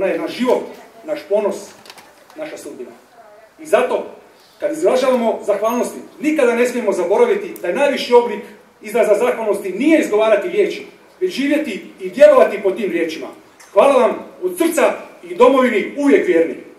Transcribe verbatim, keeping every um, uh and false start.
Ona je naš život, naš ponos, naša sudbina. I zato, kad izražavamo zahvalnosti, nikada ne smijemo zaboraviti da je najviši oblik izraza zahvalnosti nije izgovarati riječi, već živjeti i djelovati po tim riječima. Hvala vam od srca i domovini uvijek vjerni.